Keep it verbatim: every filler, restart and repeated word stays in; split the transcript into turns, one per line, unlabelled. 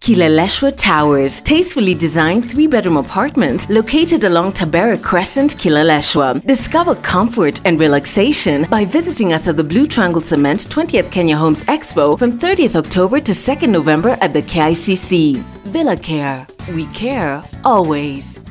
Kileleshwa Towers, tastefully designed three-bedroom apartments located along Tabera Crescent, Kileleshwa. Discover comfort and relaxation by visiting us at the Blue Triangle Cement twentieth Kenya Homes Expo from thirtieth October to second November at the K I C C. Villa Care. We care always.